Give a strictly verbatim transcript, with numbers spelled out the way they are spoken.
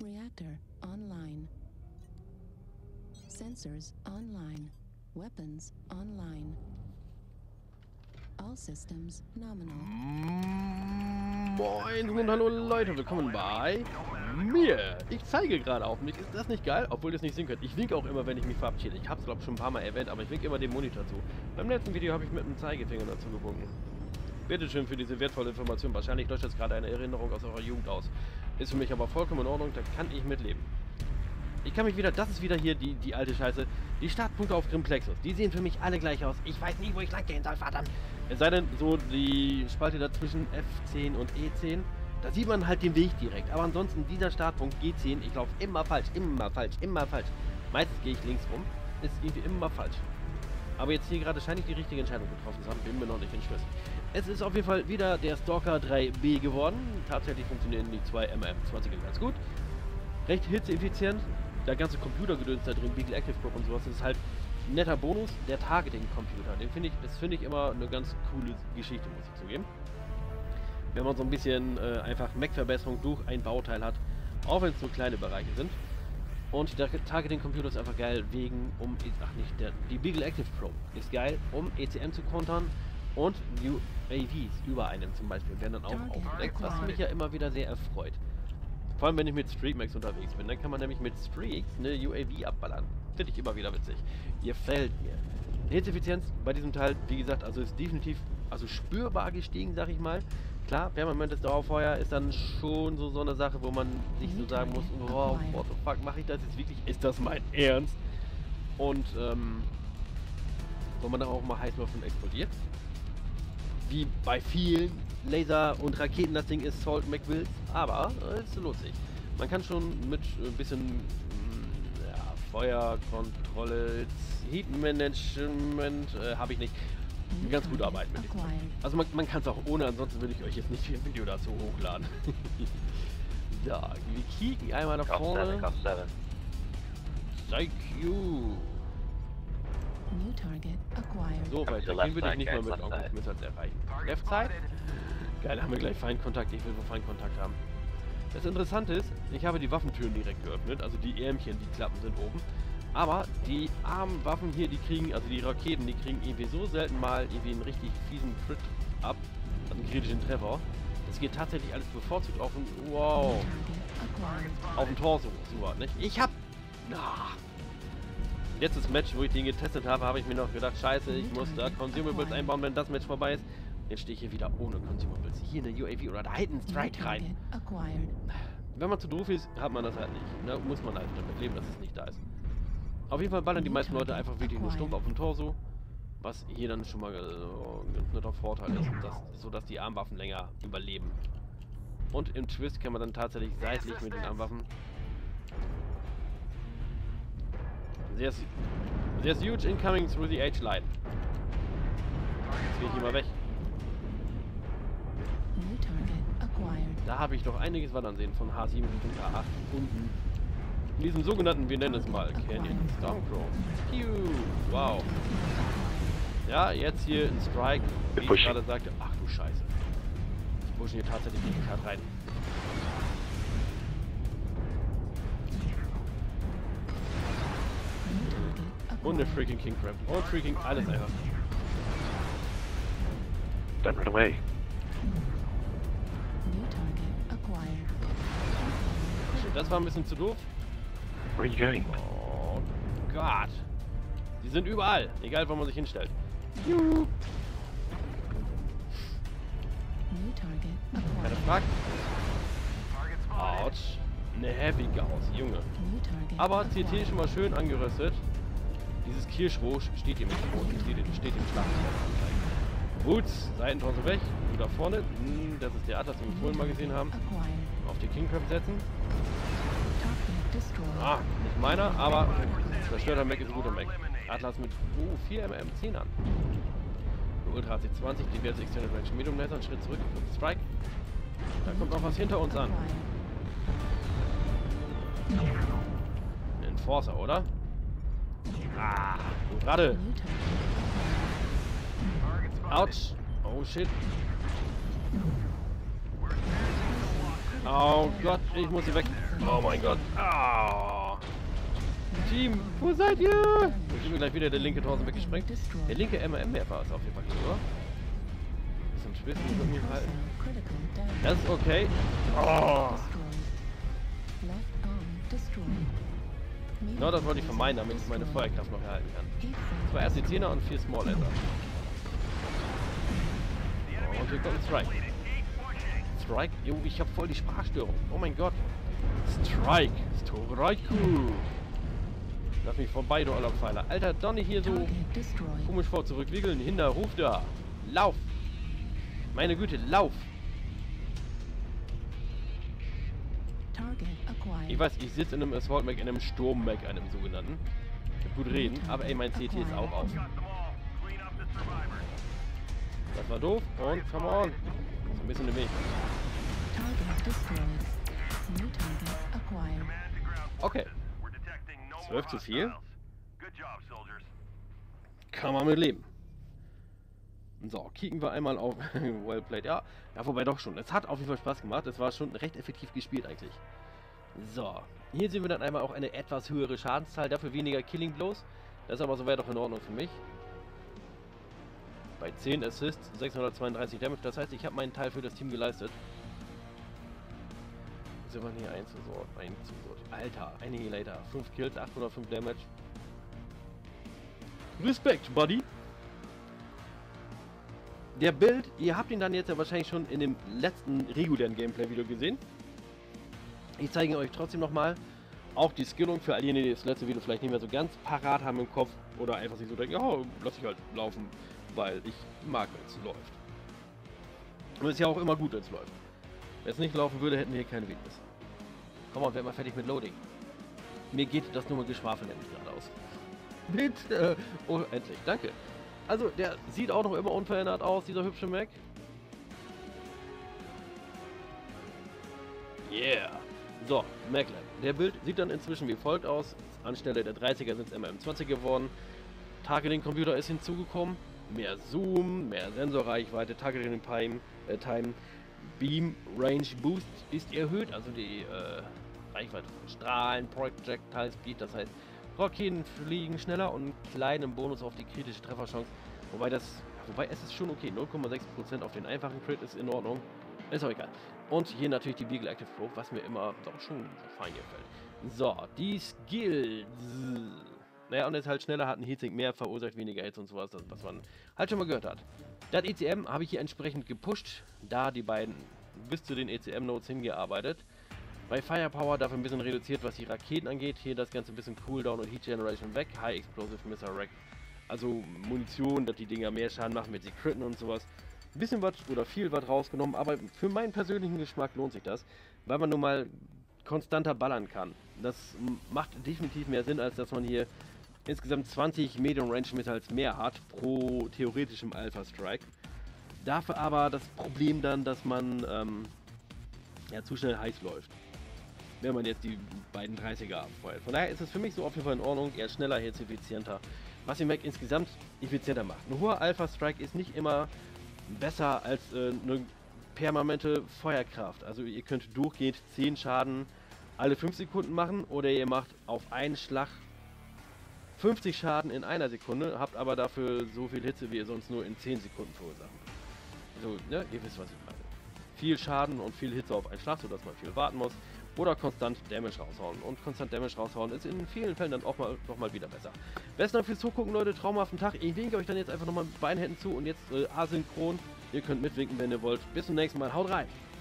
Reactor online. Sensors online. Weapons online. All systems nominal. Moin und hallo Leute, willkommen bei mir. Ich zeige gerade auf mich. Ist das nicht geil? Obwohl ihr es nicht sehen könnt. Ich winke auch immer, wenn ich mich verabschiede. Ich habe es glaube ich schon ein paar Mal erwähnt, aber ich winke immer dem Monitor zu. Beim letzten Video habe ich mit dem Zeigefinger dazu gewunken. Bitteschön für diese wertvolle Information. Wahrscheinlich löscht jetzt gerade eine Erinnerung aus eurer Jugend aus. Ist für mich aber vollkommen in Ordnung, da kann ich mitleben. Ich kann mich wieder, das ist wieder hier die, die alte Scheiße. Die Startpunkte auf Grimplexus, die sehen für mich alle gleich aus. Ich weiß nie, wo ich lang gehen soll, verdammt. Es sei denn, so die Spalte dazwischen F zehn und E zehn, da sieht man halt den Weg direkt. Aber ansonsten, dieser Startpunkt G zehn, ich laufe immer falsch, immer falsch, immer falsch. Meistens gehe ich links rum, ist irgendwie immer falsch. Aber jetzt hier gerade scheine ich die richtige Entscheidung getroffen zu haben, bin mir noch nicht entschlossen. Es ist auf jeden Fall wieder der Stalker drei B geworden. Tatsächlich funktionieren die zwei M M zwanziger ganz gut. Recht hitzeeffizient. Der ganze Computergedöns da drin, Beagle Active Probe und sowas, das ist halt ein netter Bonus. Der Targeting-Computer, den finde ich, das finde ich immer eine ganz coole Geschichte, muss ich zugeben. Wenn man so ein bisschen äh, einfach Mac-Verbesserung durch ein Bauteil hat, auch wenn es so kleine Bereiche sind. Und der Targeting-Computer ist einfach geil wegen, um, ach nicht, der, die Beagle Active Probe ist geil, um E C M zu kontern und U A Vs über einem zum Beispiel werden dann auch aufgedeckt, was mich ja immer wieder sehr erfreut. Vor allem, wenn ich mit Streakmax unterwegs bin, dann kann man nämlich mit Streaks eine U A V abballern. Finde ich immer wieder witzig. Ihr fällt mir. Die Hitzeeffizienz bei diesem Teil, wie gesagt, also ist definitiv, also spürbar gestiegen, sag ich mal. Klar, permanentes Dauerfeuer ist dann schon so, so eine Sache, wo man sich so sagen muss, oh, what the fuck, mache ich das jetzt wirklich? Ist das mein Ernst? Und, ähm, wo man dann auch mal heiß läuft und explodiert. Wie bei vielen Laser- und Raketen das Ding ist Salt McWills, aber äh, es lohnt sich. Man kann schon mit ein äh, bisschen mh, ja, Feuerkontrolle, Heatmanagement, äh, habe ich nicht, ganz gut arbeiten mit diesem. Also man, man kann es auch ohne, ansonsten würde ich euch jetzt nicht ein Video dazu hochladen. Ja, wir kicken einmal nach vorne. Thank you. So weit, den würde ich nicht mal mit Onkel Smith erreichen. Left Side? Geil, haben wir gleich Feindkontakt. Ich will wohl Feindkontakt haben. Das Interessante ist, ich habe die Waffentüren direkt geöffnet, also die Ärmchen, die Klappen sind oben. Aber die armen Waffen hier, die kriegen, also die Raketen, die kriegen irgendwie so selten mal irgendwie einen richtig fiesen Crit ab, also einen kritischen Treffer. Das geht tatsächlich alles bevorzugt auf den, wow, auf den Torso, super, nicht? Ich hab, na, jetzt das Match, wo ich den getestet habe, habe ich mir noch gedacht, scheiße, ich muss da Consumables einbauen, wenn das Match vorbei ist. Jetzt stehe ich hier wieder ohne Consumables. Hier eine U A V oder da halt ein Strike rein. Wenn man zu doof ist, hat man das halt nicht. Da muss man halt damit leben, dass es nicht da ist. Auf jeden Fall ballern die meisten Leute einfach wirklich nur stumpf auf den Torso. Was hier dann schon mal äh, ein netter Vorteil ist, dass, sodass die Armwaffen länger überleben. Und im Twist kann man dann tatsächlich seitlich mit den Armwaffen. There's, there's huge incoming through the H-Line. Jetzt gehe ich hier mal weg. Da habe ich doch einiges wandern sehen von H sieben Richtung K acht unten. In diesem sogenannten, wir nennen es mal Canyon Stormcrow. Piu! Wow. Ja, jetzt hier ein Strike, wie ich gerade sagte. Ach du Scheiße. Ich pushe hier tatsächlich die Karte rein. Und eine freaking King Crab. Und freaking alles einfach. Don't run away. Das war ein bisschen zu doof. Where are you going? Oh Gott. Die sind überall. Egal, wo man sich hinstellt. Juhu. Keine Frage. Autsch. Eine Heavy Gauss, Junge. Aber C T schon mal schön angerüstet. Dieses Kirschroh steht ihm nicht vor, steht, steht im Schlag. Boots, Seitentorso weg. Du da vorne. Hm, das ist der Atlas, den wir vorhin mal gesehen haben. Auf die King Crab setzen. Ah, nicht meiner, aber zerstörter Mac ist ein guter Mac. Atlas mit oh, vier M M zehn an. Ultra C zwanzig, diverse Extended Range Medium Laser, Schritt zurück, Strike. Da kommt noch was hinter uns an. Ein Enforcer, oder? Ah, gerade. Autsch. Oh shit. Oh Gott, ich muss hier weg. Oh mein Gott. Oh. Team, wo seid ihr? Da sind wir gleich wieder der linke Torso weggesprengt. Der linke M M Werfer ist auf jeden Fall hier, oder? Bisschen schwitzen, irgendwie halten. Das ist okay. Oh. Genau das wollte ich vermeiden, damit ich meine Feuerkraft noch erhalten kann. Das war erst die Zehner und vier Small Laser. Oh, und hier kommt ein Strike. Strike? Jo, ich habe voll die Sprachstörung. Oh mein Gott. Strike. Strike. Lass mich vorbei, du aller Pfeiler. Alter, Donny hier so komisch vor zurückwickeln. Hinder, ruf da. Lauf. Meine Güte, lauf. Ich weiß, ich sitze in einem Assault Mac, in einem Sturm Mac, einem sogenannten. Ich kann gut reden, aber ey, mein C T ist auch auf. Das war doof und come on. Das ist ein bisschen im Weg. Okay. zwölf zu viel. Kann man mit leben. So, kicken wir einmal auf Well played. Ja, ja, wobei doch schon. Es hat auf jeden Fall Spaß gemacht. Es war schon recht effektiv gespielt eigentlich. So, hier sehen wir dann einmal auch eine etwas höhere Schadenszahl, dafür weniger Killing Blows. Das ist aber soweit auch in Ordnung für mich. Bei zehn Assists, sechshundertzweiunddreißig Damage. Das heißt, ich habe meinen Teil für das Team geleistet. Sind wir hier einzusort, einzusort. Alter, Annihilator. fünf Kills, achthundertfünf Damage. Respekt, Buddy. Der Bild, ihr habt ihn dann jetzt ja wahrscheinlich schon in dem letzten regulären Gameplay-Video gesehen. Ich zeige euch trotzdem nochmal auch die Skillung für all diejenigen, die das letzte Video vielleicht nicht mehr so ganz parat haben im Kopf oder einfach sich so denken, ja, lass ich halt laufen, weil ich mag, wenn es läuft. Und es ist ja auch immer gut, wenn es läuft. Wenn es nicht laufen würde, hätten wir hier keine Videos. Komm on, werden wir fertig mit Loading. Mir geht das nur mit Geschwafel nämlich gerade aus. Mit, äh, oh, endlich, danke. Also, der sieht auch noch immer unverändert aus, dieser hübsche Mac. Yeah. So, Maclab. Der Bild sieht dann inzwischen wie folgt aus. Anstelle der dreißiger sind es M M zwanzig geworden. Targeting Computer ist hinzugekommen. Mehr Zoom, mehr Sensorreichweite, Targeting Time, äh, Time, Beam Range Boost ist erhöht, also die äh, Reichweite von Strahlen, Projectile Speed, das heißt, Raketen fliegen schneller und einen kleinen Bonus auf die kritische Trefferchance. Wobei das, wobei es ist schon okay, null Komma sechs Prozent auf den einfachen Crit ist in Ordnung. Ist auch egal. Und hier natürlich die Beagle Active Probe, was mir immer doch schon fein gefällt. So, die Skills. Naja, und es halt schneller hat ein Heatsink mehr, verursacht weniger Hits und sowas, was man halt schon mal gehört hat. Das E C M habe ich hier entsprechend gepusht, da die beiden bis zu den E C M-Nodes hingearbeitet. Bei Firepower dafür ein bisschen reduziert, was die Raketen angeht. Hier das Ganze ein bisschen Cooldown und Heat Generation weg. High Explosive Missile Rack. Also Munition, dass die Dinger mehr Schaden machen mit sie critten und sowas. Ein bisschen was oder viel was rausgenommen, aber für meinen persönlichen Geschmack lohnt sich das, weil man nun mal konstanter ballern kann. Das macht definitiv mehr Sinn, als dass man hier insgesamt zwanzig Medium Range Missiles mehr hat pro theoretischem Alpha Strike. Dafür aber das Problem dann, dass man ähm, ja, zu schnell heiß läuft, wenn man jetzt die beiden dreißiger abfeuert. Von daher ist es für mich so auf jeden Fall in Ordnung, eher schneller, jetzt effizienter, was den Mac insgesamt effizienter macht. Ein hoher Alpha Strike ist nicht immer besser als äh, eine permanente Feuerkraft. Also ihr könnt durchgehend zehn Schaden alle fünf Sekunden machen oder ihr macht auf einen Schlag fünfzig Schaden in einer Sekunde, habt aber dafür so viel Hitze, wie ihr sonst nur in zehn Sekunden verursachen. So, ne, ihr wisst, was ich meine. Viel Schaden und viel Hitze auf einen Schlag, sodass man viel warten muss. Oder konstant Damage raushauen. Und konstant Damage raushauen ist in vielen Fällen dann auch mal, noch mal wieder besser. Besten Dank fürs Zugucken, Leute. Traumhaften Tag. Ich winke euch dann jetzt einfach nochmal mit beiden Händen zu und jetzt äh, asynchron. Ihr könnt mitwinken, wenn ihr wollt. Bis zum nächsten Mal. Haut rein!